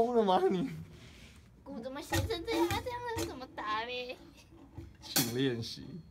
疯了吗你？ 鼓怎么写成这样？这样要怎么打嘞？ 请练习。